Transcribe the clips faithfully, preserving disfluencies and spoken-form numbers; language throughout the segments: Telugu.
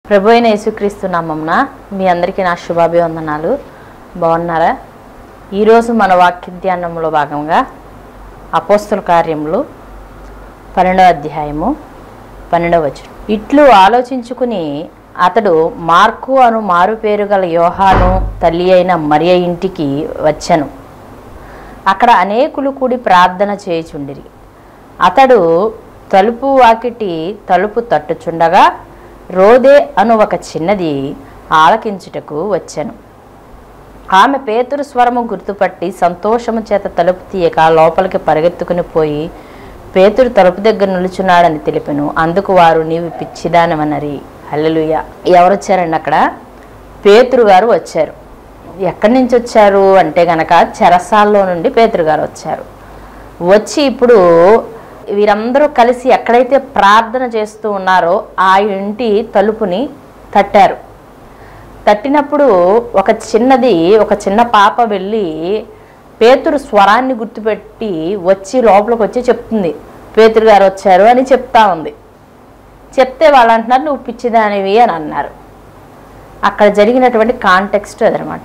ప్రభు అయిన యేసుక్రీస్తు నామమున మీ అందరికీ నా శుభాభివందనాలు. బాగున్నారా? ఈరోజు మన వాక్య ధ్యానంలో భాగంగా అపోస్తల కార్యములు పన్నెండవ అధ్యాయము పన్నెండవ వచనం. ఇట్లు ఆలోచించుకుని అతడు మార్కు అను మారు పేరు గల యోహాను తల్లి అయిన మరియ ఇంటికి వచ్చెను. అక్కడ అనేకులు కూడి ప్రార్థన చేయుచుండిరి. అతడు తలుపు వాకిటి తలుపు తట్టుచుండగా రోదే అను ఒక చిన్నది ఆలకించుటకు వచ్చెను. ఆమె పేతురు స్వరము గుర్తుపట్టి సంతోషము చేత తలుపు తీయక లోపలికి పరిగెత్తుకుని పోయి పేతురు తలుపు దగ్గర నిలుచున్నాడని తెలిపెను. అందుకు వారు, నీవు పిచ్చిదానమనరి. హల్లెలూయా. ఎవరు వచ్చారండి? అక్కడ పేతురు గారు వచ్చారు. ఎక్కడి నుంచి వచ్చారు అంటే గనక చెరసాల్లో నుండి పేతురు గారు వచ్చారు. వచ్చి ఇప్పుడు వీరందరూ కలిసి ఎక్కడైతే ప్రార్థన చేస్తూ ఉన్నారో ఆ ఇంటి తలుపుని తట్టారు. తట్టినప్పుడు ఒక చిన్నది ఒక చిన్న పాప వెళ్ళి పేతురు స్వరాన్ని గుర్తుపెట్టి వచ్చి లోపలికి వచ్చి చెప్తుంది, పేతురు గారు వచ్చారు అని చెప్తా ఉంది. చెప్తే వాళ్ళు అంటున్నారు, నువ్వు పిచ్చిదానివి అని అన్నారు. అక్కడ జరిగినటువంటి కాంటెక్స్ట్ అదనమాట.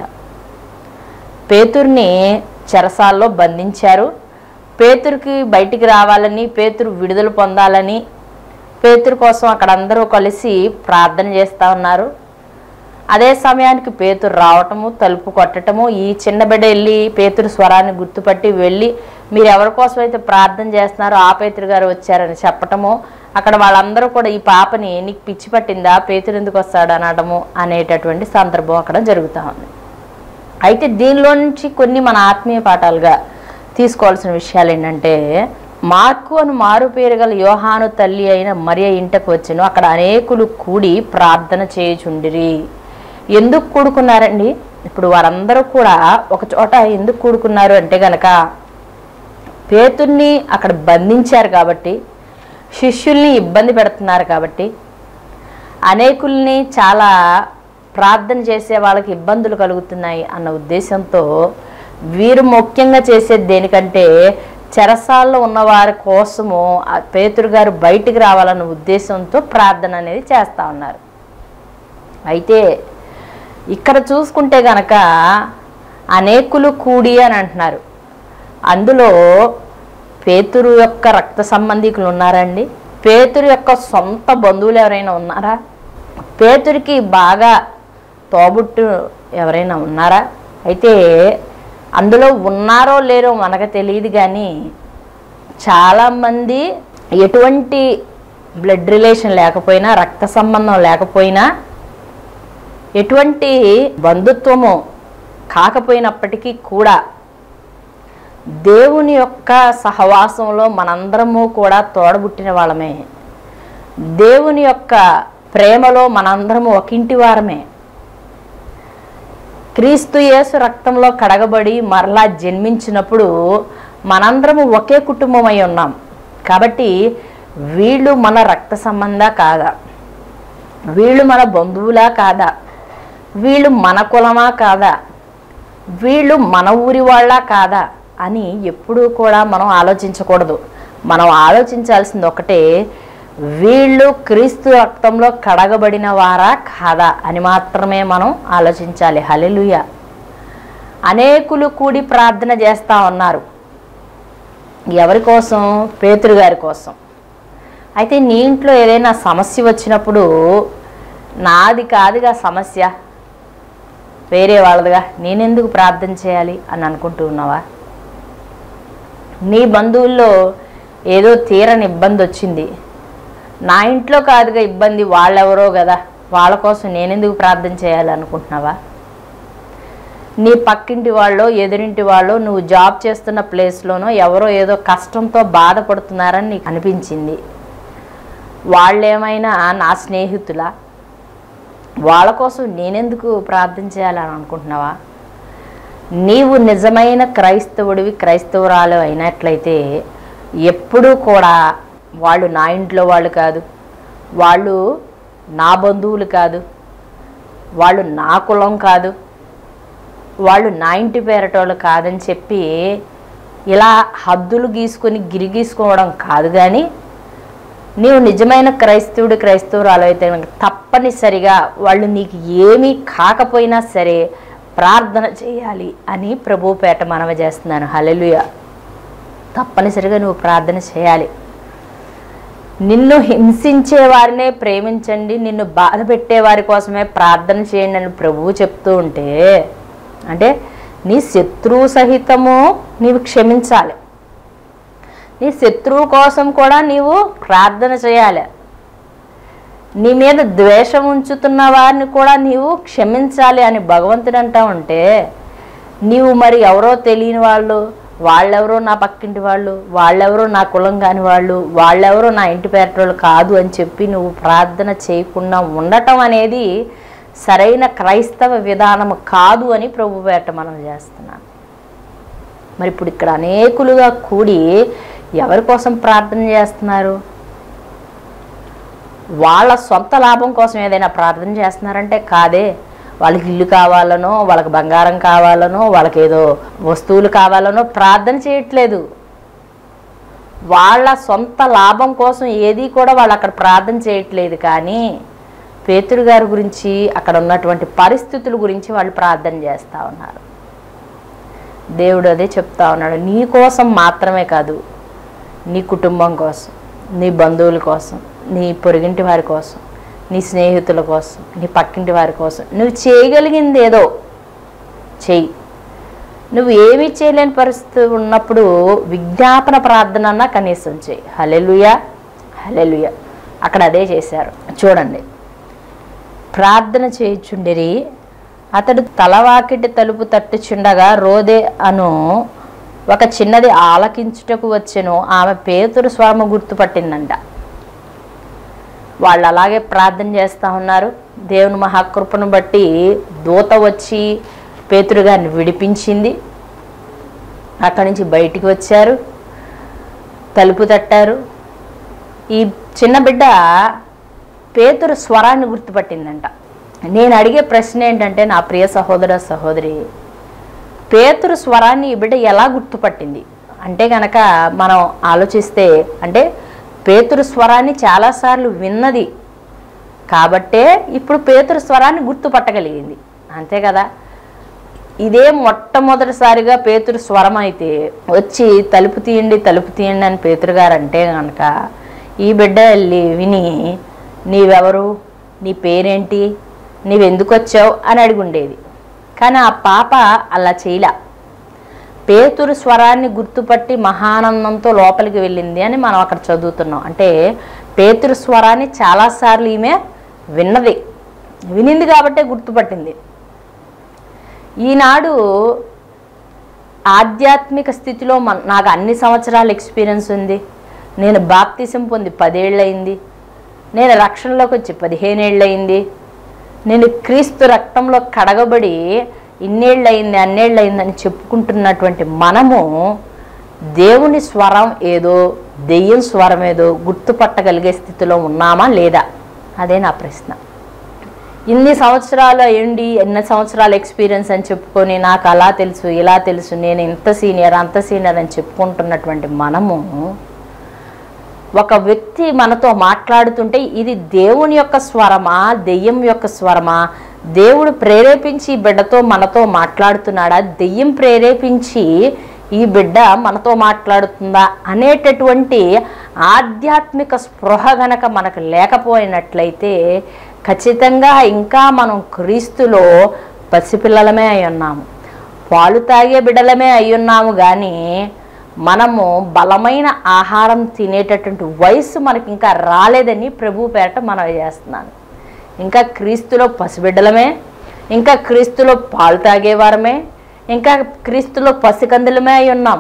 పేతురుని చెరసాల్లో బంధించారు. పేతురుకి బయటికి రావాలని, పేతురు విడుదల పొందాలని పేతురు కోసం అక్కడ అందరూ కలిసి ప్రార్థన చేస్తూ ఉన్నారు. అదే సమయానికి పేతురు రావటము, తలుపు కొట్టడము, ఈ చిన్న బిడ్డ వెళ్ళి పేతురు స్వరాన్ని గుర్తుపట్టి వెళ్ళి మీరు ఎవరి కోసం అయితే ప్రార్థన చేస్తున్నారో ఆ పేతురు గారు వచ్చారని చెప్పటము, అక్కడ వాళ్ళందరూ కూడా ఈ పాపని నీకు పిచ్చి పట్టిందా, పేతురు ఎందుకు వస్తాడు అనడము అనేటటువంటి సందర్భం అక్కడ జరుగుతూ ఉంది. అయితే దీనిలో నుంచి కొన్ని మన ఆత్మీయ పాఠాలుగా తీసుకోవాల్సిన విషయాలు ఏంటంటే, మార్కు అని మారు పేరు గల యోహాను తల్లి అయిన మరియ ఇంటకు వచ్చెను. అక్కడ అనేకులు కూడి ప్రార్థన చేయుచుండిరి. ఎందుకు కూడుకున్నారండి? ఇప్పుడు వారందరూ కూడా ఒక చోట ఎందుకు కూడుకున్నారు అంటే గనక పేతుర్ని అక్కడ బంధించారు కాబట్టి, శిష్యుల్ని ఇబ్బంది పెడుతున్నారు కాబట్టి, అనేకుల్ని చాలా ప్రార్థన చేసే వాళ్ళకి ఇబ్బందులు కలుగుతున్నాయి అన్న ఉద్దేశంతో వీరు ముఖ్యంగా చేసేది దేనికంటే చెరసాల్లో ఉన్న వారి కోసము పేతురు గారు బయటికి రావాలన్న ఉద్దేశంతో ప్రార్థన అనేది చేస్తూ ఉన్నారు. అయితే ఇక్కడ చూసుకుంటే గనక అనేకులు కూడి అని అంటున్నారు. అందులో పేతురు యొక్క రక్త సంబంధికులు ఉన్నారండి? పేతురు యొక్క సొంత బంధువులు ఎవరైనా ఉన్నారా? పేతురికి బాగా తోబుట్టు ఎవరైనా ఉన్నారా? అయితే అందులో ఉన్నారో లేరో మనకు తెలియదు, కానీ చాలామంది ఎటువంటి బ్లడ్ రిలేషన్ లేకపోయినా, రక్త సంబంధం లేకపోయినా, ఎటువంటి బంధుత్వము కాకపోయినప్పటికీ కూడా దేవుని యొక్క సహవాసంలో మనందరము కూడా తోడబుట్టిన వాళ్ళమే. దేవుని యొక్క ప్రేమలో మనందరము ఒకింటి వారమే. క్రీస్తు యేసు రక్తంలో కడగబడి మరలా జన్మించినప్పుడు మనందరము ఒకే కుటుంబం అయి ఉన్నాం. కాబట్టి వీళ్ళు మన రక్త సంబంధ కాదా, వీళ్ళు మన బంధువులా కాదా, వీళ్ళు మన కులమా కాదా, వీళ్ళు మన ఊరి వాళ్ళ కాదా అని ఎప్పుడూ కూడా మనం ఆలోచించకూడదు. మనం ఆలోచించాల్సింది ఒకటే, వీళ్ళు క్రీస్తు రక్తంలో కడగబడిన వారా కాదా అని మాత్రమే మనం ఆలోచించాలి. హల్లెలూయా. అనేకులు కూడి ప్రార్థన చేస్తూ ఉన్నారు. ఎవరి కోసం? పేతురు గారి కోసం. అయితే నీ ఇంట్లో ఏదైనా సమస్య వచ్చినప్పుడు నాది కాదుగా సమస్య, వేరే వాళ్ళదిగా, నేనెందుకు ప్రార్థన చేయాలి అని అనుకుంటూ ఉన్నావా? నీ బంధువుల్లో ఏదో తీరని ఇబ్బంది వచ్చింది, నా ఇంట్లో కాదుగా ఇబ్బంది, వాళ్ళెవరో కదా, వాళ్ళ కోసం నేనెందుకు ప్రార్థన చేయాలి అనుకుంటున్నావా? నీ పక్కింటి వాళ్ళు, ఎదురింటి వాళ్ళు, నువ్వు జాబ్ చేస్తున్న ప్లేస్లోనో ఎవరో ఏదో కష్టంతో బాధపడుతున్నారని నీకు అనిపించింది, వాళ్ళేమైనా నా స్నేహితులా, వాళ్ళ కోసం నేనెందుకు ప్రార్థన చేయాలని అనుకుంటున్నావా? నీవు నిజమైన క్రైస్తవుడివి, క్రైస్తవురాలు అయినట్లయితే ఎప్పుడూ కూడా వాళ్ళు నా ఇంట్లో వాళ్ళు కాదు, వాళ్ళు నా బంధువులు కాదు, వాళ్ళు నా కులం కాదు, వాళ్ళు నా ఇంటి పేరటోళ్ళు కాదని చెప్పి ఇలా హద్దులు గీసుకొని గిరిగీసుకోవడం కాదు. కానీ నీవు నిజమైన క్రైస్తవుడు క్రైస్తవురాలు అయితే తప్ప తప్పనిసరిగా వాళ్ళు నీకు ఏమీ కాకపోయినా సరే ప్రార్థన చేయాలి అని ప్రభు పేట మనవి చేస్తున్నాను. హల్లెలూయా. తప్పనిసరిగా నువ్వు ప్రార్థన చేయాలి. నిన్ను హింసించే వారినే ప్రేమించండి, నిన్ను బాధ పెట్టే వారి కోసమే ప్రార్థన చేయండి అని ప్రభువు చెప్తూ ఉంటే, అంటే నీ శత్రువు సహితము నీవు క్షమించాలి. నీ శత్రువు కోసం కూడా నీవు ప్రార్థన చేయాలి. నీ మీద ద్వేషం ఉంచుతున్న వారిని కూడా నీవు క్షమించాలి అని భగవంతుడు అంటా ఉంటే, నీవు మరి ఎవరో తెలియని వాళ్ళు, వాళ్ళెవరో నా పక్కింటి వాళ్ళు, వాళ్ళెవరో నా కులం కాని వాళ్ళు, వాళ్ళెవరో నా ఇంటి పేరటోళ్ళు కాదు అని చెప్పి నువ్వు ప్రార్థన చేయకుండా ఉండటం అనేది సరైన క్రైస్తవ విధానం కాదు అని ప్రభు పేట మనం చేస్తున్నాను. మరి ఇప్పుడు ఇక్కడ అనేకులుగా కూడి ఎవరి కోసం ప్రార్థన చేస్తున్నారు? వాళ్ళ సొంత లాభం కోసం ఏదైనా ప్రార్థన చేస్తున్నారంటే కాదే. వాళ్ళకి ఇల్లు కావాలనో, వాళ్ళకి బంగారం కావాలనో, వాళ్ళకి ఏదో వస్తువులు కావాలనో ప్రార్థన చేయట్లేదు. వాళ్ళ సొంత లాభం కోసం ఏది కూడా వాళ్ళు అక్కడ ప్రార్థన చేయట్లేదు. కానీ పేతురు గారి గురించి, అక్కడ ఉన్నటువంటి పరిస్థితుల గురించి వాళ్ళు ప్రార్థన చేస్తూ ఉన్నారు. దేవుడు అదే చెప్తా ఉన్నాడు, నీ కోసం మాత్రమే కాదు, నీ కుటుంబం కోసం, నీ బంధువుల కోసం, నీ పొరుగింటి వారి కోసం, నీ స్నేహితుల కోసం, నీ పక్కింటి వారి కోసం నువ్వు చేయగలిగింది ఏదో చెయ్యి. నువ్వు ఏమీ చేయలేని పరిస్థితి ఉన్నప్పుడు విజ్ఞాపన ప్రార్థన అన్నా కనీసం చెయ్యి. హల్లెలూయా, హల్లెలూయా. అక్కడ అదే చేశారు. చూడండి, ప్రార్థన చేయుచుండిరి. అతడు తలవాకిటి తలుపు తట్టుచుండగా రోదే అను ఒక చిన్నది ఆలకించుటకు వచ్చెను. ఆమె పేతురు స్వరము గుర్తుపట్టిందంట. వాళ్ళు అలాగే ప్రార్థన చేస్తూ ఉన్నారు. దేవుని మహాకృపను బట్టి దూత వచ్చి పేతురు గారిని విడిపించింది. అక్కడి నుంచి బయటికి వచ్చారు, తలుపు తట్టారు. ఈ చిన్న బిడ్డ పేతురు స్వరాన్ని గుర్తుపట్టిందంట. నేను అడిగే ప్రశ్న ఏంటంటే, నా ప్రియ సహోదర సహోదరి, పేతురు స్వరాన్ని ఈ బిడ్డ ఎలా గుర్తుపట్టింది అంటే కనుక మనం ఆలోచిస్తే, అంటే పేతురు స్వరాన్ని చాలాసార్లు విన్నది కాబట్టే ఇప్పుడు పేతురు స్వరాన్ని గుర్తుపట్టగలిగింది, అంతే కదా. ఇదే మొట్టమొదటిసారిగా పేతురు స్వరం అయితే వచ్చి తలుపు తీయండి తలుపు తీయండి అని పేతురు గారు అంటే కనుక ఈ బిడ్డ వెళ్ళి విని, నీవెవరు, నీ పేరేంటి, నీవెందుకు వచ్చావు అని అడిగి ఉండేది. కానీ ఆ పాప అలా చేయలే. పేతురు స్వరాన్ని గుర్తుపట్టి మహానందంతో లోపలికి వెళ్ళింది అని మనం అక్కడ చదువుతున్నాం. అంటే పేతురు స్వరాన్ని చాలాసార్లు ఈమె విన్నది, వినింది కాబట్టే గుర్తుపట్టింది. ఈనాడు ఆధ్యాత్మిక స్థితిలో మన నాకు అన్ని సంవత్సరాల ఎక్స్పీరియన్స్ ఉంది. నేను బాప్తిసం పొంది పదేళ్ళయింది, నేను రక్షణలోకి వచ్చి పదిహేనేళ్ళయింది, నేను క్రీస్తు రక్తంలో కడగబడి ఇన్నేళ్ళయింది అన్నేళ్ళయింది అని చెప్పుకుంటున్నటువంటి మనము దేవుని స్వరం ఏదో దెయ్యం స్వరం ఏదో గుర్తుపట్టగలిగే స్థితిలో ఉన్నామా లేదా? అదే నా ప్రశ్న. ఇన్ని సంవత్సరాలు ఏంటి, ఎన్ని సంవత్సరాల ఎక్స్పీరియన్స్ అని చెప్పుకొని నాకు అలా తెలుసు ఇలా తెలుసు, నేను ఇంత సీనియర్ అంత సీనియర్ అని చెప్పుకుంటున్నటువంటి మనము ఒక వ్యక్తి మనతో మాట్లాడుతుంటే ఇది దేవుని యొక్క స్వరమా దెయ్యం యొక్క స్వరమా? దేవుడు ప్రేరేపించి ఈ బిడ్డతో మనతో మాట్లాడుతున్నాడా, దెయ్యం ప్రేరేపించి ఈ బిడ్డ మనతో మాట్లాడుతుందా అనేటటువంటి ఆధ్యాత్మిక స్పృహ గనక మనకు లేకపోయినట్లయితే ఖచ్చితంగా ఇంకా మనం క్రీస్తులో పసిపిల్లలమే అయి ఉన్నాము, పాలు తాగే బిడ్డలమే అయి ఉన్నాము. కానీ మనము బలమైన ఆహారం తినేటటువంటి వయసు మనకి ఇంకా రాలేదని ప్రభు పేరట మనం చేస్తున్నాను. ఇంకా క్రీస్తులో పసిబిడ్డలమే, ఇంకా క్రీస్తులో పాలు తాగేవారమే, ఇంకా క్రీస్తులో పసికందులమే అయి ఉన్నాం.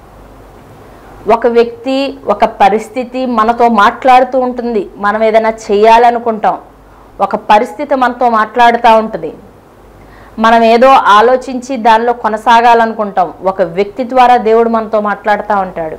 ఒక వ్యక్తి ఒక పరిస్థితి మనతో మాట్లాడుతూ ఉంటుంది, మనం ఏదైనా చేయాలనుకుంటాం, ఒక పరిస్థితి మనతో మాట్లాడుతూ ఉంటుంది, మనం ఏదో ఆలోచించి దానిలో కొనసాగాలనుకుంటాం, ఒక వ్యక్తి ద్వారా దేవుడు మనతో మాట్లాడుతూ ఉంటాడు.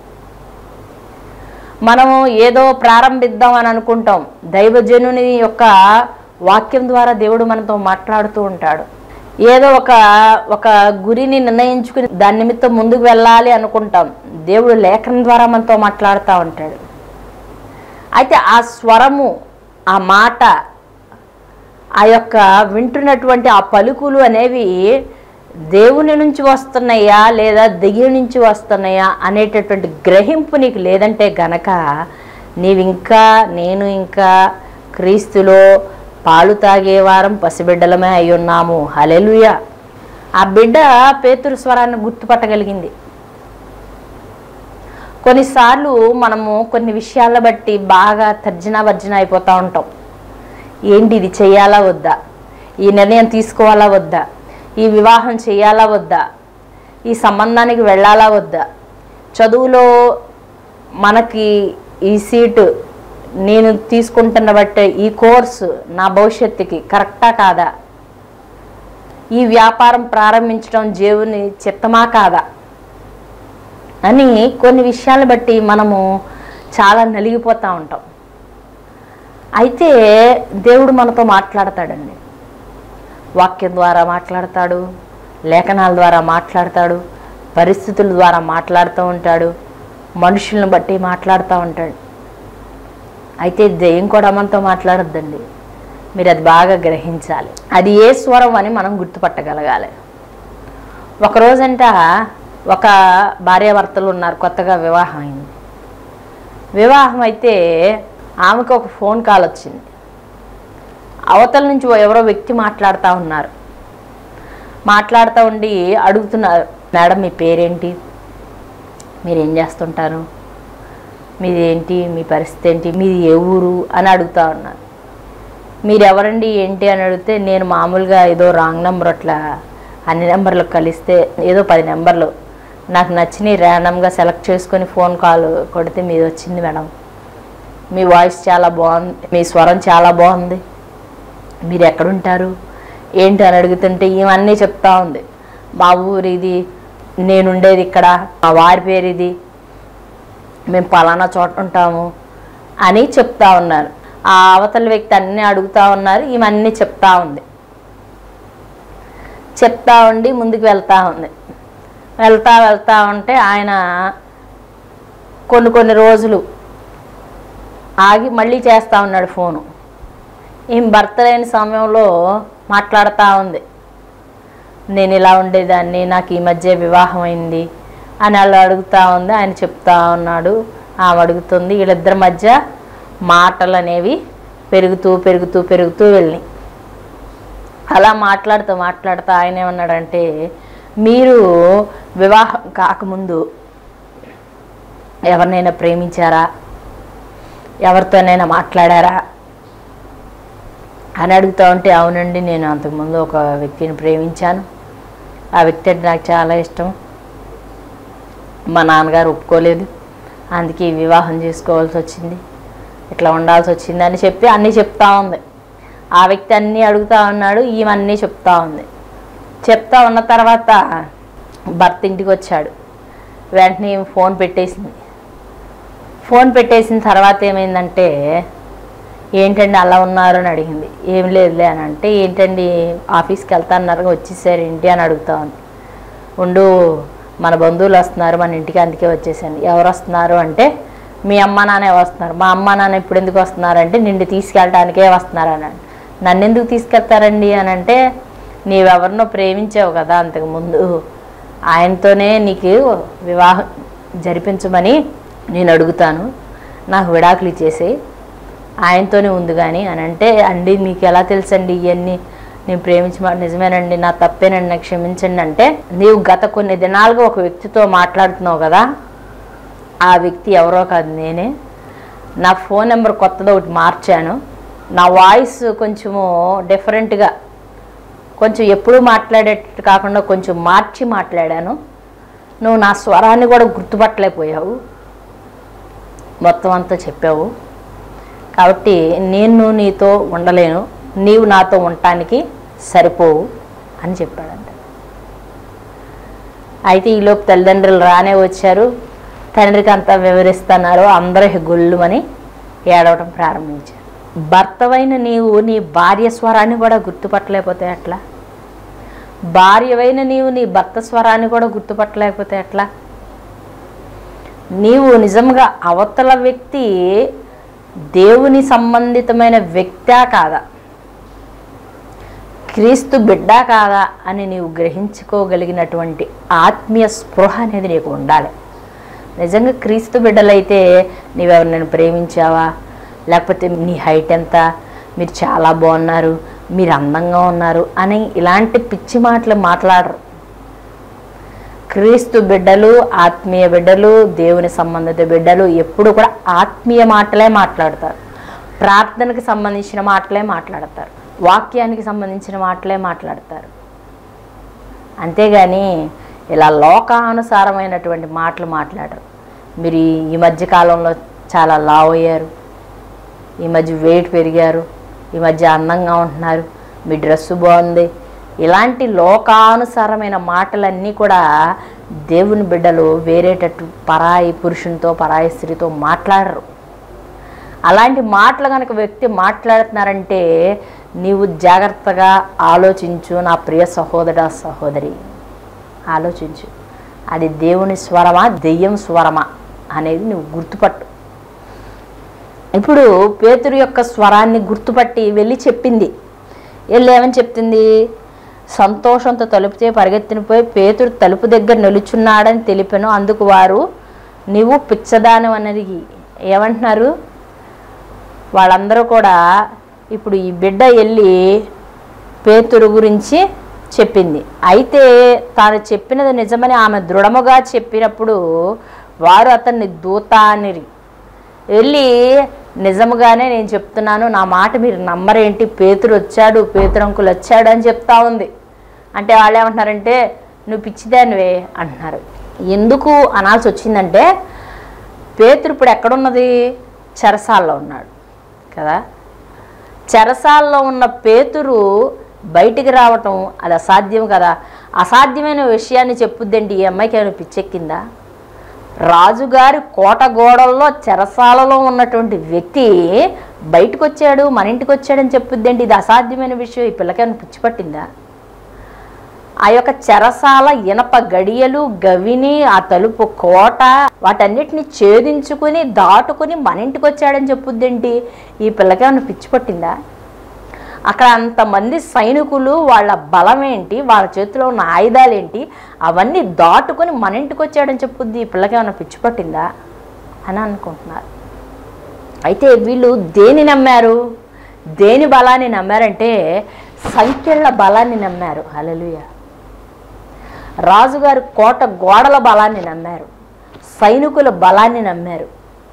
మనము ఏదో ప్రారంభిద్దాం అని అనుకుంటాం, దైవజనుని యొక్క వాక్యం ద్వారా దేవుడు మనతో మాట్లాడుతూ ఉంటాడు. ఏదో ఒక ఒక గురిని నిర్ణయించుకుని దాని నిమిత్తం ముందుకు వెళ్ళాలి అనుకుంటాం, దేవుడు లేఖనం ద్వారా మనతో మాట్లాడుతూ ఉంటాడు. అయితే ఆ స్వరము, ఆ మాట, ఆ యొక్క వింటున్నటువంటి ఆ పలుకులు అనేవి దేవుని నుంచి వస్తున్నాయా లేదా దెయ్యం నుంచి వస్తున్నాయా అనేటటువంటి గ్రహింపు నీకు లేదంటే గనక నీవింకా నేను ఇంకా క్రీస్తులో పాలు తాగేవారం పసిబిడ్డలమే అయి ఉన్నాము. హల్లెలూయా. ఆ బిడ్డ పేతురు స్వరాన్ని గుర్తుపట్టగలిగింది. కొన్నిసార్లు మనము కొన్ని విషయాల బట్టి బాగా తర్జన భర్జన అయిపోతూ ఉంటాం. ఏంటి ఇది చేయాలా వద్దా, ఈ నిర్ణయం తీసుకోవాలా వద్దా, ఈ వివాహం చేయాలా వద్దా, ఈ సంబంధానికి వెళ్ళాలా వద్దా, చదువులో మనకి ఈ సీటు నేను తీసుకుంటున్న బట్టే ఈ కోర్సు నా భవిష్యత్తుకి కరెక్టా కాదా, ఈ వ్యాపారం ప్రారంభించడం దేవుని చిత్తమా కాదా అని కొన్ని విషయాలు బట్టి మనము చాలా నలిగిపోతూ ఉంటాం. అయితే దేవుడు మనతో మాట్లాడతాడండి. వాక్యం ద్వారా మాట్లాడతాడు, లేఖనాల ద్వారా మాట్లాడతాడు, పరిస్థితుల ద్వారా మాట్లాడుతూ ఉంటాడు, మనుషులను బట్టి మాట్లాడుతూ ఉంటాడు. అయితే దెయ్యం కూడా మనతో మాట్లాడొద్దండి. మీరు అది బాగా గ్రహించాలి. అది ఏ స్వరం అని మనం గుర్తుపట్టగలగాలి. ఒకరోజంట ఒక భార్యాభర్తలు ఉన్నారు, కొత్తగా వివాహం అయింది. వివాహం అయితే ఆమెకు ఒక ఫోన్ కాల్ వచ్చింది. అవతల నుంచి ఎవరో వ్యక్తి మాట్లాడుతూ ఉన్నారు. మాట్లాడుతూ ఉండి అడుగుతున్నారు, మేడం మీ పేరేంటి, మీరేం చేస్తుంటారు, మీది ఏంటి, మీ పరిస్థితి ఏంటి, మీది ఏ ఊరు అని అడుగుతూ ఉన్నారు. మీరు ఎవరండి ఏంటి అని అడిగితే నేను మామూలుగా ఏదో రాంగ్ నెంబర్ అట్లా అన్ని నెంబర్లకు కలిస్తే ఏదో పది నెంబర్లు నాకు నచ్చినవి ర్యాండమ్గా సెలెక్ట్ చేసుకొని ఫోన్ కాల్ కొడితే మీది వచ్చింది మేడం, మీ వాయిస్ చాలా బాగుంది, మీ స్వరం చాలా బాగుంది, మీరు ఎక్కడుంటారు ఏంటి అని అడుగుతుంటే ఇవన్నీ చెప్తా ఉంది. మా ఊరు ఇది, నేనుండేది ఇక్కడ, మా వారి పేరు ఇది, మేము పలానా చోట ఉంటాము అని చెప్తా ఉన్నారు. ఆ అవతల వ్యక్తి అన్నీ అడుగుతూ ఉన్నారు, ఇవన్నీ చెప్తా ఉంది. చెప్తా ఉండి ముందుకు వెళ్తూ ఉంది. వెళ్తా వెళ్తూ ఉంటే ఆయన కొన్ని కొన్ని రోజులు ఆగి మళ్ళీ చేస్తూ ఉన్నాడు ఫోను. ఏం భర్త లేని సమయంలో మాట్లాడుతూ ఉంది, నేను ఇలా ఉండేదాన్ని, నాకు ఈ మధ్య వివాహం అయింది అని అలా అడుగుతూ ఉంది. ఆయన చెప్తా ఉన్నాడు, ఆమె అడుగుతుంది. వీళ్ళిద్దరి మధ్య మాటలు అనేవి పెరుగుతూ పెరుగుతూ పెరుగుతూ వెళ్ళి అలా మాట్లాడుతూ మాట్లాడుతూ ఆయన ఏమన్నాడంటే, మీరు వివాహం కాకముందు ఎవరినైనా ప్రేమించారా, ఎవరితోనైనా మాట్లాడారా అని అడుగుతూ ఉంటే, అవునండి నేను అంతకుముందు ఒక వ్యక్తిని ప్రేమించాను, ఆ వ్యక్తి అంటే నాకు చాలా ఇష్టం, మా నాన్నగారు ఒప్పుకోలేదు, అందుకే వివాహం చేసుకోవాల్సి వచ్చింది, ఇట్లా ఉండాల్సి వచ్చింది అని చెప్పి అన్నీ చెప్తా ఉంది. ఆ వ్యక్తి అన్నీ అడుగుతూ ఉన్నాడు, ఈమెన్నీ చెప్తా ఉంది. చెప్తా ఉన్న తర్వాత భర్త ఇంటికి వచ్చాడు. వెంటనే ఫోన్ పెట్టేసింది. ఫోన్ పెట్టేసిన తర్వాత ఏమైందంటే, ఏంటండి అలా ఉన్నారు అని అడిగింది. ఏం లేదులే అని అంటే, ఏంటండి ఆఫీస్కి వెళ్తాన్నారు వచ్చేసారు ఏంటి అని అడుగుతా ఉంది. ఉండు మన బంధువులు వస్తున్నారు మన ఇంటికి, అందుకే వచ్చేసాను. ఎవరు వస్తున్నారు అంటే, మీ అమ్మ నాన్న వస్తున్నారు. మా అమ్మ నాన్న ఇప్పుడు ఎందుకు వస్తున్నారంటే, నిన్ను తీసుకెళ్ళటానికే వస్తున్నారు అని. నన్ను ఎందుకు తీసుకెళ్తారండి అని అంటే, నీవెవరినో ప్రేమించావు కదా అంతకుముందు, ఆయనతోనే నీకు వివాహం జరిపించమని నేను అడుగుతాను, నాకు విడాకులు ఇచ్చేసి ఆయనతోనే ఉంది కానీ అని అంటే, అండి మీకు ఎలా తెలుసండి ఇవన్నీ, నేను ప్రేమించమాట నిజమేనండి, నా తప్పేనండి, నాకు క్షమించండి అంటే, నీవు గత కొన్ని దినాలుగా ఒక వ్యక్తితో మాట్లాడుతున్నావు కదా, ఆ వ్యక్తి ఎవరో కాదు నేనే. నా ఫోన్ నెంబర్ కొత్తది ఒకటి మార్చాను, నా వాయిస్ కొంచెము డిఫరెంట్గా, కొంచెం ఎప్పుడూ మాట్లాడేటట్టు కాకుండా కొంచెం మార్చి మాట్లాడాను, నువ్వు నా స్వరాన్ని కూడా గుర్తుపట్టలేకపోయావు, మొత్తం అంతా చెప్పావు, కాబట్టి నేను నీతో ఉండలేను, నీవు నాతో ఉండటానికి సరిపోవు అని చెప్పాడంట. అయితే ఈలోపు తల్లిదండ్రులు రానే వచ్చారు, తండ్రికి అంతా వివరిస్తున్నారు, అందరూ గొల్లుమని ఏడవటం ప్రారంభించారు. భర్తవైన నీవు నీ భార్య స్వరాన్ని కూడా గుర్తుపట్టలేకపోతే ఎట్లా? భార్యవైన నీవు నీ భర్త స్వరాన్ని కూడా గుర్తుపట్టలేకపోతే ఎట్లా? నీవు నిజంగా అవతల వ్యక్తి దేవుని సంబంధితమైన వ్యక్తా కాదా? క్రీస్తు బిడ్డ కాదా అని నీవు గ్రహించుకోగలిగినటువంటి ఆత్మీయ స్పృహ అనేది నీకు ఉండాలి. నిజంగా క్రీస్తు బిడ్డలైతే నీవెవరినైనా ప్రేమించావా, లేకపోతే నీ హైట్ ఎంత, మీరు చాలా బాగున్నారు, మీరు అందంగా ఉన్నారు అని ఇలాంటి పిచ్చి మాటలు మాట్లాడరు. క్రీస్తు బిడ్డలు, ఆత్మీయ బిడ్డలు, దేవుని సంబంధిత బిడ్డలు ఎప్పుడు కూడా ఆత్మీయ మాటలే మాట్లాడతారు, ప్రార్థనకు సంబంధించిన మాటలే మాట్లాడతారు, వాక్యానికి సంబంధించిన మాటలే మాట్లాడతారు. అంతేగాని ఇలా లోకానుసారమైనటువంటి మాటలు మాట్లాడరు. మీరు ఈ మధ్య కాలంలో చాలా లావు అయ్యారు, ఈ మధ్య వెయిట్ పెరిగారు, ఈ మధ్య అందంగా ఉంటున్నారు, మీ డ్రెస్సు బాగుంది, ఇలాంటి లోకానుసారమైన మాటలన్నీ కూడా దేవుని బిడ్డలు వేరేటట్టు పరాయి పురుషునితో పరాయి స్త్రీతో మాట్లాడరు. అలాంటి మాటలు కనుక వ్యక్తి మాట్లాడుతున్నారంటే నీవు జాగ్రత్తగా ఆలోచించు నా ప్రియ సహోదర సహోదరి, ఆలోచించు. అది దేవుని స్వరమా దెయ్యం స్వరమా అనేది నువ్వు గుర్తుపట్టు. ఇప్పుడు పేతురు యొక్క స్వరాన్ని గుర్తుపట్టి వెళ్ళి చెప్పింది. వెళ్ళి ఏమని చెప్తుంది? సంతోషంతో తలుపుతే పరిగెత్తిన పోయి పేతురు తలుపు దగ్గర నిలుచున్నాడని తెలిపాను. అందుకు వారు నీవు పిచ్చదానం అనేది ఏమంటున్నారు? వాళ్ళందరూ కూడా ఇప్పుడు ఈ బిడ్డ వెళ్ళి పేతురు గురించి చెప్పింది. అయితే తాను చెప్పినది నిజమని ఆమె దృఢముగా చెప్పినప్పుడు వారు అతన్ని దూత అనిరి. వెళ్ళి నిజముగానే నేను చెప్తున్నాను, నా మాట మీరు నమ్మరేంటి, పేతురు వచ్చాడు, పేతురు అంకులు వచ్చాడు అని చెప్తా ఉంది. అంటే వాళ్ళు ఏమంటున్నారంటే నువ్వు పిచ్చిదానివే అంటున్నారు. ఎందుకు అనాల్సి వచ్చిందంటే పేతురు ఇప్పుడు ఎక్కడున్నది? చెరసాల్లో ఉన్నాడు కదా. చెరసాల్లో ఉన్న పేతురు బయటికి రావటం అది అసాధ్యం కదా. అసాధ్యమైన విషయాన్ని చెప్పుద్దేంటి ఈ అమ్మాయికి? ఏమైనా పిచ్చెక్కిందా? రాజుగారి కోట గోడల్లో చెరసాలలో ఉన్నటువంటి వ్యక్తి బయటకు వచ్చాడు, మన ఇంటికి వచ్చాడని చెప్పుద్దేంటి? ఇది అసాధ్యమైన విషయం. ఈ పిల్లకి ఏమైనా పిచ్చి పట్టిందా? ఆ యొక్క చెరసాల ఇనప గడియలు, గవిని, ఆ తలుపు కోట వాటన్నిటిని ఛేదించుకుని దాటుకుని మన ఇంటికి వచ్చాడని చెప్పుద్దేంటి? ఈ పిల్లకి ఏమైనా పిచ్చి పట్టిందా? అక్కడ అంతమంది సైనికులు, వాళ్ళ బలం ఏంటి, వాళ్ళ చేతిలో ఉన్న ఆయుధాలు ఏంటి, అవన్నీ దాటుకొని మన ఇంటికి వచ్చాడని చెప్పుద్ది. ఈ పిల్లకి ఏమైనా పిచ్చి పట్టిందా అని అనుకుంటున్నారు. అయితే వీళ్ళు దేని నమ్మారు? దేని బలాన్ని నమ్మారంటే సంఖ్యల బలాన్ని నమ్మారు. హల్లెలూయా. రాజుగారి కోట గోడల బలాన్ని నమ్మారు, సైనికుల బలాన్ని నమ్మారు,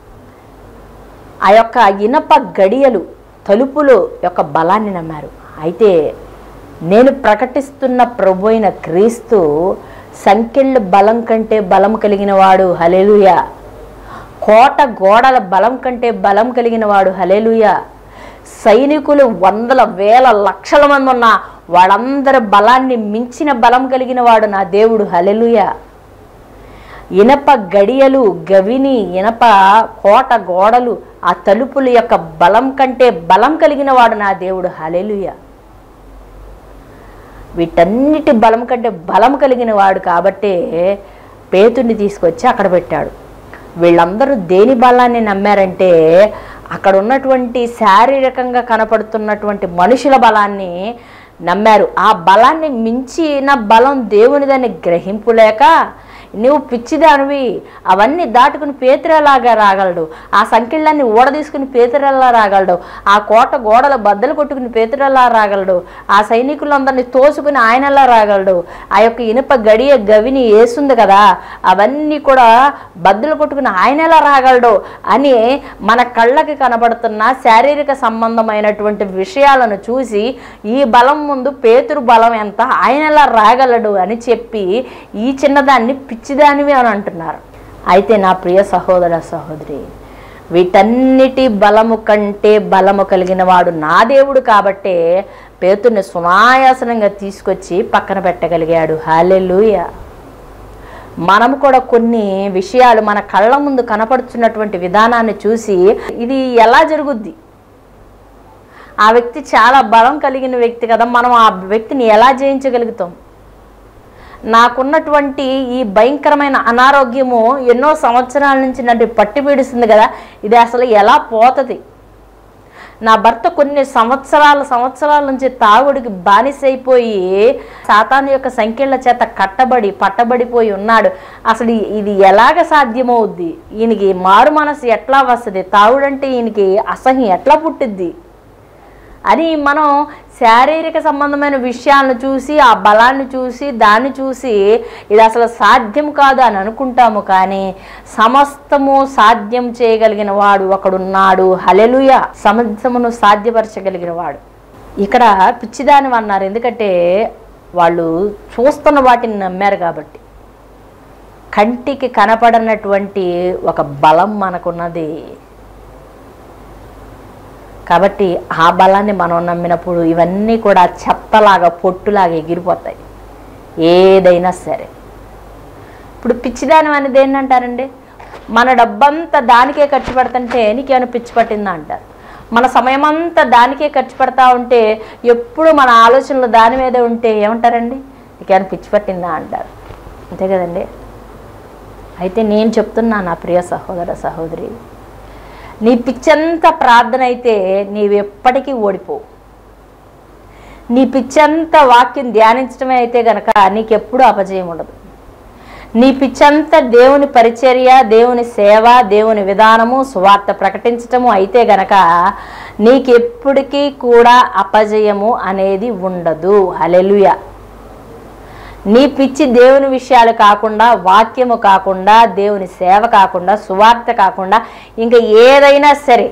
ఆ యొక్క ఇనప గడియలు తలుపులు యొక్క బలాన్ని నమ్మారు. అయితే నేను ప్రకటిస్తున్న ప్రభు అయిన క్రీస్తు సంఖ్యల బలం కంటే బలం కలిగిన వాడు. హల్లెలూయా. కోట గోడల బలం కంటే బలం కలిగిన వాడు. హల్లెలూయా. సైనికులు వందల వేల లక్షల మంది ఉన్న వాళ్ళందరి బలాన్ని మించిన బలం కలిగిన వాడు నా దేవుడు. హల్లెలూయా. ఇనప గడియలు, గవిని, ఇనప కోట గోడలు, ఆ తలుపుల యొక్క బలం కంటే బలం కలిగిన వాడు నా దేవుడు. హల్లెలూయా. వీటన్నిటి బలం కంటే బలం కలిగిన వాడు కాబట్టే పేతుడిని తీసుకొచ్చి అక్కడ పెట్టాడు. వీళ్ళందరూ దేని బలాన్ని నమ్మారంటే అక్కడ ఉన్నటువంటి శారీరకంగా కనపడుతున్నటువంటి మనుషుల బలాన్ని నమ్మారు. ఆ బలాన్ని మించిన బలం దేవునిదని గ్రహింపులేక నువ్వు పిచ్చిదానివి, అవన్నీ దాటుకుని పేతురలాగా రాగలడు, ఆ సంఖ్యలన్నీ ఓడ తీసుకుని పేతురల్లా రాగలడు, ఆ కోట గోడల బద్దలు కొట్టుకుని పేతురల్లా రాగలడు, ఆ సైనికులందరినీ తోసుకుని ఆయనలా రాగలడు, ఆ యొక్క ఇనుప గడియ గవిని వేస్తుంది కదా అవన్నీ కూడా బద్దలు కొట్టుకుని ఆయనలా రాగలడు అని మన కళ్ళకి కనబడుతున్న శారీరక సంబంధమైనటువంటి విషయాలను చూసి ఈ బలం ముందు పేతురు బలం ఎంత, ఆయనలా రాగలడు అని చెప్పి ఈ చిన్నదాన్ని పిచ్చిదానివి అని అంటున్నారు. అయితే నా ప్రియ సహోదర సహోదరి, వీటన్నిటి బలము కంటే బలము కలిగిన వాడు నా దేవుడు కాబట్టే పేతుర్ని సునాయాసనంగా తీసుకొచ్చి పక్కన పెట్టగలిగాడు. హల్లెలూయా. మనము కూడా కొన్ని విషయాలు మన కళ్ళ ముందు కనపడుతున్నటువంటి విధానాన్ని చూసి ఇది ఎలా జరుగుద్ది, ఆ వ్యక్తి చాలా బలం కలిగిన వ్యక్తి కదా, మనం ఆ వ్యక్తిని ఎలా జయించగలుగుతాం? నాకున్నటువంటి ఈ భయంకరమైన అనారోగ్యము ఎన్నో సంవత్సరాల నుంచి నన్ను పట్టి పీడిస్తుంది కదా, ఇది అసలు ఎలా పోతుంది? నా భర్త కొన్ని సంవత్సరాల సంవత్సరాల నుంచి తాగుడికి బానిసైపోయి సాతాను యొక్క సంఖ్యల చేత కట్టబడి పట్టబడిపోయి ఉన్నాడు. అసలు ఇది ఎలాగ సాధ్యమవుద్ది? ఈయనకి మారు మనసు ఎట్లా వస్తుంది? తాగుడంటే ఈయనకి అసహ్యం ఎట్లా పుట్టిద్ది అని మనం శారీరక సంబంధమైన విషయాలను చూసి, ఆ బలాన్ని చూసి, దాన్ని చూసి ఇది అసలు సాధ్యం కాదు అని అనుకుంటాము. కానీ సమస్తము సాధ్యం చేయగలిగిన వాడు ఒకడున్నాడు. హల్లెలూయా. సమస్తమును సాధ్యపరచగలిగిన వాడు. ఇక్కడ పిచ్చిదాని అన్నారు, ఎందుకంటే వాళ్ళు చూస్తున్న వాటిని నమ్మారు కాబట్టి. కంటికి కనపడనటువంటి ఒక బలం మనకున్నది కాబట్టి ఆ బలాన్ని మనం నమ్మినప్పుడు ఇవన్నీ కూడా చెత్తలాగా పొట్టులాగా ఎగిరిపోతాయి ఏదైనా సరే. ఇప్పుడు పిచ్చిదానం అనేది ఏంటంటారండి? మన డబ్బంతా దానికే ఖర్చు పెడుతుంటే నీకేమైనా పిచ్చి పట్టిందా అంటారు. మన సమయం అంతా దానికే ఖర్చు పెడతా ఉంటే, ఎప్పుడు మన ఆలోచనలు దాని మీదే ఉంటే ఏమంటారండి? నీకేమైనా పిచ్చి పట్టిందా అంటారు. అంతే కదండి. అయితే నేను చెప్తున్నా నా ప్రియ సహోదర సహోదరి, నీ పిచ్చంతా ప్రార్థన అయితే నీవెప్పటికీ ఓడిపోవు. నీ పిచ్చంతా వాక్యం ధ్యానించడమే అయితే గనక నీకెప్పుడు అపజయం ఉండదు. నీ పిచ్చంతా దేవుని పరిచర్య, దేవుని సేవ, దేవుని విధానము, సువార్త ప్రకటించటము అయితే గనక నీకెప్పటికీ కూడా అపజయము అనేది ఉండదు. హల్లెలూయా. నీ పిచ్చి దేవుని విషయాలు కాకుండా, వాక్యము కాకుండా, దేవుని సేవ కాకుండా, సువార్త కాకుండా ఇంకా ఏదైనా సరే,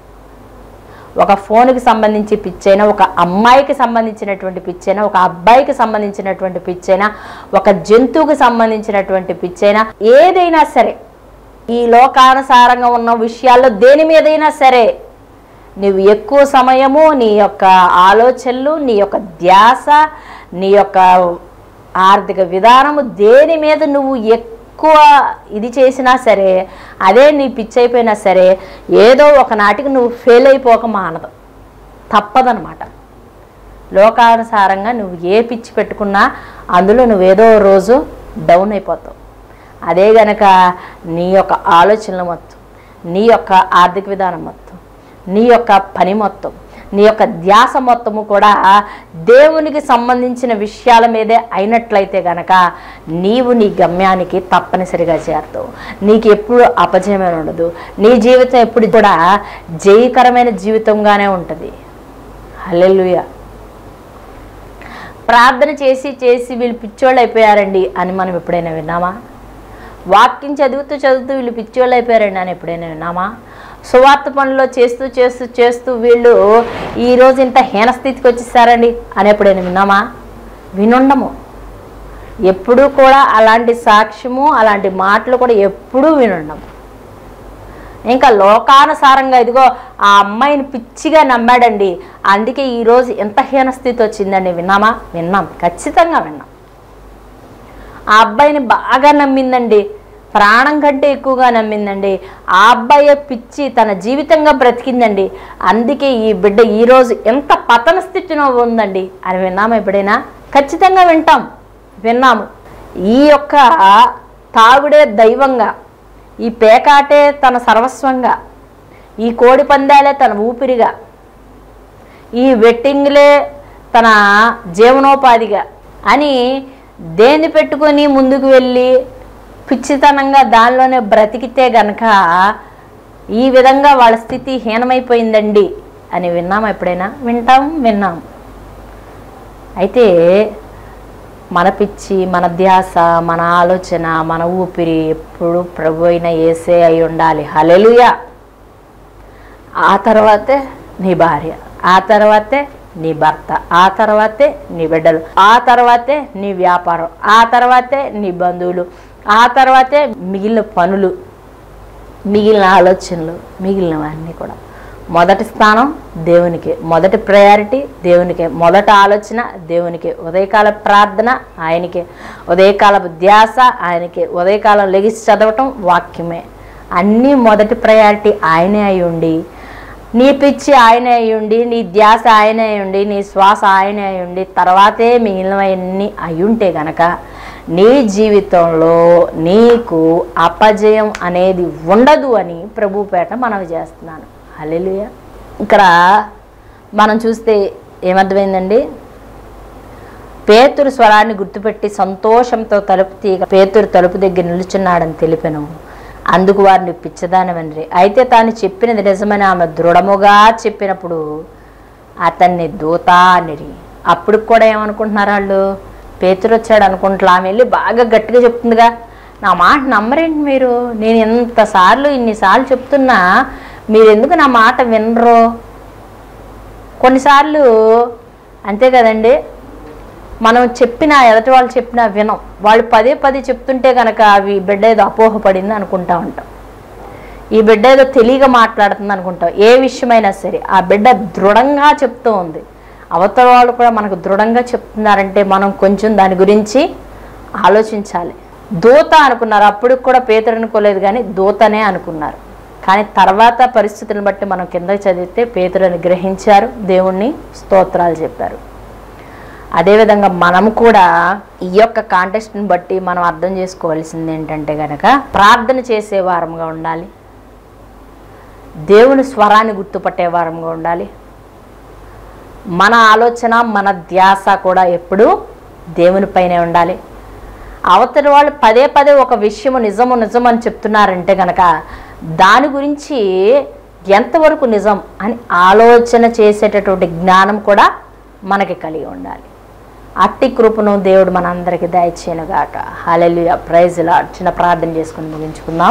ఒక ఫోన్కి సంబంధించి పిచ్చైనా, ఒక అమ్మాయికి సంబంధించినటువంటి పిచ్చైనా, ఒక అబ్బాయికి సంబంధించినటువంటి పిచ్చైనా, ఒక జంతువుకి సంబంధించినటువంటి పిచ్చైనా, ఏదైనా సరే ఈ లోకానుసారంగా ఉన్న విషయాల్లో దేని మీదైనా సరే నువ్వు ఎక్కువ సమయము నీ యొక్క ఆలోచనలు, నీ యొక్క ధ్యాస, నీ యొక్క ఆర్థిక విధానము దేని మీద నువ్వు ఎక్కువ ఇది చేసినా సరే, అదే నీ పిచ్చి అయిపోయినా సరే, ఏదో ఒకనాటికి నువ్వు ఫెయిల్ అయిపోక మానదు, తప్పదనమాట. లోకానుసారంగా నువ్వు ఏ పిచ్చి పెట్టుకున్నా అందులో నువ్వేదో రోజు డౌన్ అయిపోతావు. అదే గనక నీ యొక్క ఆలోచనలు మొత్తం, నీ యొక్క ఆర్థిక విధానం మొత్తం, నీ యొక్క పని మొత్తం, నీ యొక్క ధ్యాస మొత్తము కూడా దేవునికి సంబంధించిన విషయాల మీదే అయినట్లయితే గనక నీవు నీ గమ్యానికి తప్పనిసరిగా చేరుతావు. నీకు ఎప్పుడు అపజయమే ఉండదు. నీ జీవితం ఎప్పుడు కూడా జయకరమైన జీవితంగానే ఉంటుంది. హల్లెలూయా. ప్రార్థన చేసి చేసి వీళ్ళు పిచ్చోళ్ళు అయిపోయారండి అని మనం ఎప్పుడైనా విన్నామా? వాక్యం చదువుతూ చదువుతూ వీళ్ళు పిచ్చోళ్ళు అయిపోయారండి అని ఎప్పుడైనా విన్నామా? సువార్త పనుల్లో చేస్తూ చేస్తూ చేస్తూ వీళ్ళు ఈరోజు ఇంత హీనస్థితికి వచ్చేసారండి అని ఎప్పుడైనా విన్నామా? వినుండము. ఎప్పుడూ కూడా అలాంటి సాక్ష్యము, అలాంటి మాటలు కూడా ఎప్పుడూ వినుండము. ఇంకా లోకానుసారంగా ఇదిగో ఆ అమ్మాయిని పిచ్చిగా నమ్మాడండి, అందుకే ఈరోజు ఎంత హీనస్థితి వచ్చిందండి విన్నామా? విన్నాం, ఖచ్చితంగా విన్నాం. ఆ అబ్బాయిని బాగా నమ్మిందండి, ప్రాణం కంటే ఎక్కువగా నమ్మిందండి. ఆ అబ్బాయి పిచ్చి తన జీవితంగా బ్రతికిందండి, అందుకే ఈ బిడ్డ ఈరోజు ఎంత పతన స్థితిలో ఉందండి అని విన్నాము ఎప్పుడైనా? ఖచ్చితంగా వింటాం, విన్నాము. ఈ యొక్క తాగుడే దైవంగా, ఈ పేకాటే తన సర్వస్వంగా, ఈ కోడి పందాలే తన ఊపిరిగా, ఈ వెట్టింగ్లే తన జీవనోపాధిగా అని దేన్ని పెట్టుకొని ముందుకు వెళ్ళి పిచ్చితనంగా దానిలోనే బ్రతికితే గనక ఈ విధంగా వాళ్ళ స్థితి హీనమైపోయిందండి అని విన్నాము ఎప్పుడైనా? వింటాం, విన్నాం. అయితే మన పిచ్చి, మన ధ్యాస, మన ఆలోచన, మన ఊపిరి ఎప్పుడు ప్రభు అయిన యేసే అయి ఉండాలి. హల్లెలూయా. ఆ తర్వాతే నీ భార్య, ఆ తర్వాతే నీ భర్త, ఆ తర్వాతే నీ బిడ్డలు, ఆ తర్వాతే నీ వ్యాపారం, ఆ తర్వాతే నీ బంధువులు, ఆ తర్వాతే మిగిలిన పనులు, మిగిలిన ఆలోచనలు, మిగిలినవన్నీ కూడా. మొదటి స్థానం దేవునికే, మొదటి ప్రయారిటీ దేవునికే, మొదటి ఆలోచన దేవునికే, ఉదయకాల ప్రార్థన ఆయనకే, ఉదయకాలపు ధ్యాస ఆయనకే, ఉదయకాలం లెగిసి చదవటం వాక్యమే. అన్నీ మొదటి ప్రయారిటీ ఆయనే అయి ఉండి, నీ పిచ్చి ఆయనే అయి ఉండి, నీ ధ్యాస ఆయనే అయి ఉండి, నీ శ్వాస ఆయనే అయి ఉండి, తర్వాతే మిగిలినవన్నీ అయి ఉంటే గనక నీ జీవితంలో నీకు అపజయం అనేది ఉండదు అని ప్రభుపేట మనవి చేస్తున్నాను. హల్లెలూయా. ఇక్కడ మనం చూస్తే ఏమర్థమైందండి, పేతురు స్వరాన్ని గుర్తుపెట్టి సంతోషంతో తలుపు తీగ పేతురు తలుపు దగ్గర నిలుచున్నాడని తెలిపెను. అందుకు వారిని పిచ్చదానమని, అయితే తాను చెప్పినది నిజమని ఆమె దృఢముగా చెప్పినప్పుడు అతన్ని దూత అనిరి. అప్పుడు కూడా ఏమనుకుంటున్నారు వాళ్ళు, పేతురు వచ్చాడు అనుకుంటున్నా. ఆమె వెళ్ళి బాగా గట్టిగా చెప్తుందిగా, నా మాట నమ్మరేంటి మీరు, నేను ఎంతసార్లు ఇన్నిసార్లు చెప్తున్నా మీరు ఎందుకు నా మాట వినరు? కొన్నిసార్లు అంతే కదండి, మనం చెప్పిన ఎదుటి వాళ్ళు చెప్పినా వినం. వాళ్ళు పదే పదే చెప్తుంటే కనుక అవి బిడ్డ ఏదో అపోహపడింది అనుకుంటా ఉంటాం, ఈ బిడ్డ ఏదో తెలియక మాట్లాడుతుంది అనుకుంటాం. ఏ విషయమైనా సరే ఆ బిడ్డ దృఢంగా చెప్తూ ఉంది, అవతల వాళ్ళు కూడా మనకు దృఢంగా చెప్తున్నారంటే మనం కొంచెం దాని గురించి ఆలోచించాలి. దూత అనుకున్నారు, అప్పుడు కూడా పేతురు అనుకోలేదు కానీ దూతనే అనుకున్నారు. కానీ తర్వాత పరిస్థితులను బట్టి మనం కింద చదివితే పేతురుని గ్రహించారు, దేవుణ్ణి స్తోత్రాలు చెప్పారు. అదేవిధంగా మనము కూడా ఈ యొక్క కాంటెక్స్ట్ని బట్టి మనం అర్థం చేసుకోవాల్సింది ఏంటంటే కనుక ప్రార్థన చేసే వారంగా ఉండాలి, దేవుని స్వరాన్ని గుర్తుపట్టే వారంగా ఉండాలి. మన ఆలోచన మన ధ్యాస కూడా ఎప్పుడూ దేవునిపైనే ఉండాలి. అవతలి వాళ్ళు పదే పదే ఒక విషయము నిజము నిజం అని చెప్తున్నారంటే కనుక దాని గురించి ఎంతవరకు నిజం అని ఆలోచన చేసేటటువంటి జ్ఞానం కూడా మనకి కలిగి ఉండాలి. అట్టి కృపను దేవుడు మనందరికీ దయచేయనుగాక. హల్లెలూయా, ప్రైజ్ లార్డ్. చిన్న ప్రార్థన చేసుకుని ముగించుకుందాం.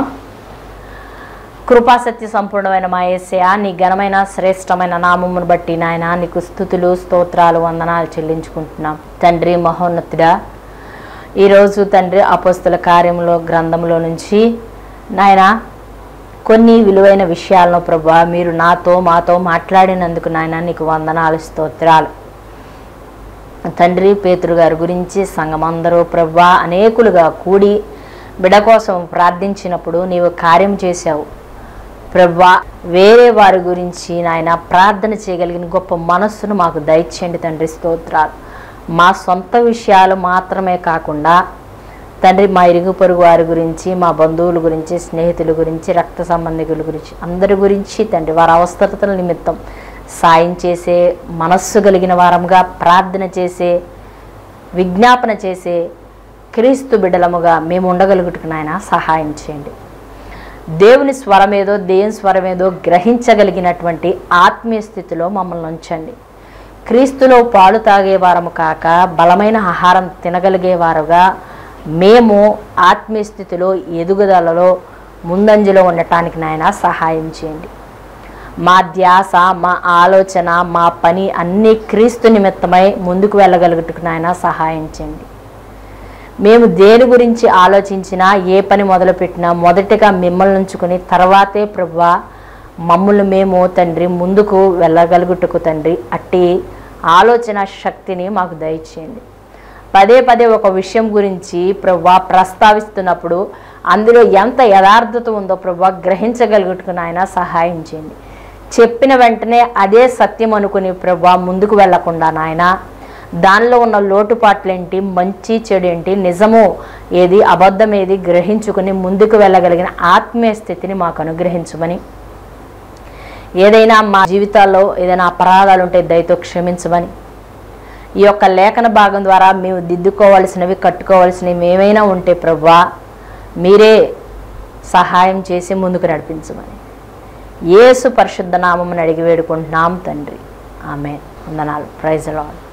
కృపాసత్య సంపూర్ణమైన మా యేసయ్యా, నీ ఘనమైన శ్రేష్టమైన నామమును బట్టి నాయన నీకు స్తుతులు స్తోత్రాలు వందనాలు చెల్లించుకుంటున్నాం తండ్రి. మహోన్నతుడా, ఈరోజు తండ్రి అపోస్తుల కార్యములో గ్రంథంలో నుంచి నాయన కొన్ని విలువైన విషయాలను ప్రభువా మీరు నాతో మాతో మాట్లాడినందుకు నాయన నీకు వందనాలు స్తోత్రాలు తండ్రి. పేతురు గారి గురించి సంఘమందరూ ప్రభువా అనేకులుగా కూడి బిడ్డ కోసం ప్రార్థించినప్పుడు నీవు కార్యం చేశావు ప్రభువా. వేరే వారి గురించి నాయన ప్రార్థన చేయగలిగిన గొప్ప మనస్సును మాకు దయచేయండి తండ్రి. స్తోత్రాలు. మా సొంత విషయాలు మాత్రమే కాకుండా తండ్రి మా ఇరుగు పొరుగు వారి గురించి, మా బంధువుల గురించి, స్నేహితుల గురించి, రక్త సంబంధికుల గురించి, అందరి గురించి తండ్రి వారి అవసరతల నిమిత్తం సాయం చేసే మనస్సు కలిగిన వారముగా, ప్రార్థన చేసే విజ్ఞాపన చేసే క్రీస్తు బిడ్డలముగా మేము ఉండగలుగుటకు నాయన సహాయం చేయండి. దేవుని స్వరమేదో దేవుని స్వరమేదో గ్రహించగలిగినటువంటి ఆత్మీయ స్థితిలో మమ్మల్ని ఉంచండి. క్రీస్తులో పాలు తాగే వారము కాక బలమైన ఆహారం తినగలిగేవారుగా మేము ఆత్మీయ స్థితిలో ఎదుగుదలలో ముందంజలో ఉండటానికి నాయన సహాయం చేయండి. మా ధ్యాస, మా ఆలోచన, మా పని అన్నీ క్రీస్తు నిమిత్తమై ముందుకు వెళ్ళగలుగుటకు నాయన సహాయం చేయండి. మేము దేని గురించి ఆలోచించినా, ఏ పని మొదలుపెట్టినా మొదటిగా మిమ్మల్ని ఉంచుకుని తర్వాతే ప్రభువా మమ్మల్ని మేము తండ్రి ముందుకు వెళ్ళగలుగుటకు తండ్రి అట్టి ఆలోచన శక్తిని మాకు దయచేయండి. పదే పదే ఒక విషయం గురించి ప్రభువా ప్రస్తావిస్తున్నప్పుడు అందులో ఎంత యథార్థత ఉందో ప్రభువా గ్రహించగలుగుటకు నాయన సహాయం చేయండి. చెప్పిన వెంటనే అదే సత్యం అనుకుని ప్రభువా ముందుకు వెళ్లకుండా నాయన దానిలో ఉన్న లోటుపాట్లేంటి, మంచి చెడు ఏంటి, నిజము ఏది, అబద్ధం ఏది గ్రహించుకుని ముందుకు వెళ్ళగలిగిన ఆత్మీయ స్థితిని మాకు అనుగ్రహించమని, ఏదైనా మా జీవితాల్లో ఏదైనా అపరాధాలు ఉంటే దయతో క్షమించమని, ఈ యొక్క లేఖన భాగం ద్వారా మేము దిద్దుకోవాల్సినవి కట్టుకోవాల్సినవి ఏమైనా ఉంటే ప్రభువా మీరే సహాయం చేసి ముందుకు నడిపించమని యేసు పరిశుద్ధ నామమును అడిగి వేడుకుంటున్నాం తండ్రి. ఆమేన్. వందనాలు. Praise the lord.